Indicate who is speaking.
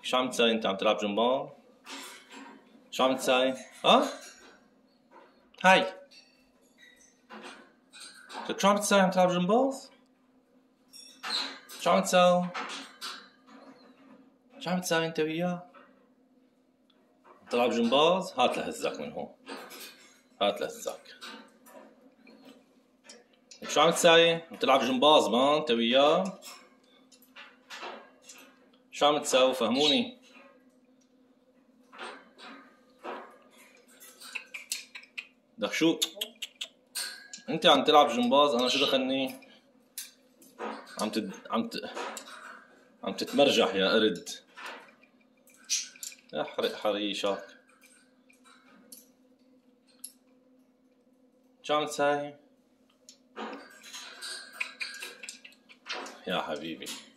Speaker 1: شو عم تساوي انت؟ عم تلعب جمباز؟ شو عم تساوي؟ ها؟ هاي شو عم تساوي؟ عم تلعب جمباز؟ شو عم تساوي؟ شو عم تساوي انت وياه؟ تلعب جمباز؟ هات لهزك من هون، هات لهزك. شو عم تساوي؟ عم تلعب جمباز ما انت وياه؟ شو عم تساوي؟ فهموني. دك شو؟ انت عم تلعب جمباز، انا شو دخلني؟ عم تتمرجح يا قرد. يا حرق حريشك. شو عم تساوي؟ يا حبيبي